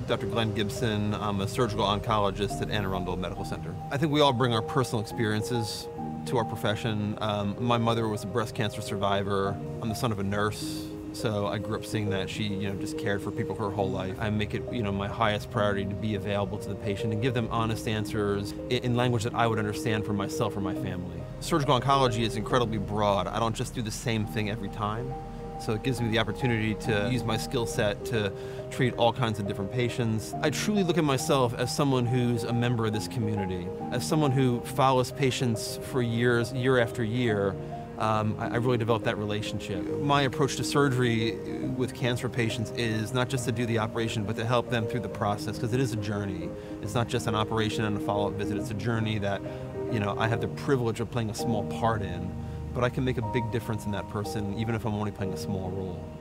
Dr. Glen Gibson. I'm a surgical oncologist at Anne Arundel Medical Center. I think we all bring our personal experiences to our profession. My mother was a breast cancer survivor. I'm the son of a nurse, so I grew up seeing that. She, just cared for people her whole life. I make it, my highest priority to be available to the patient and give them honest answers in language that I would understand for myself or my family. Surgical oncology is incredibly broad. I don't just do the same thing every time. So it gives me the opportunity to use my skill set to treat all kinds of different patients. I truly look at myself as someone who's a member of this community, as someone who follows patients for years, year after year. I really developed that relationship. My approach to surgery with cancer patients is not just to do the operation, but to help them through the process, because it is a journey. It's not just an operation and a follow-up visit. It's a journey that, I have the privilege of playing a small part in, but I can make a big difference in that person, even if I'm only playing a small role.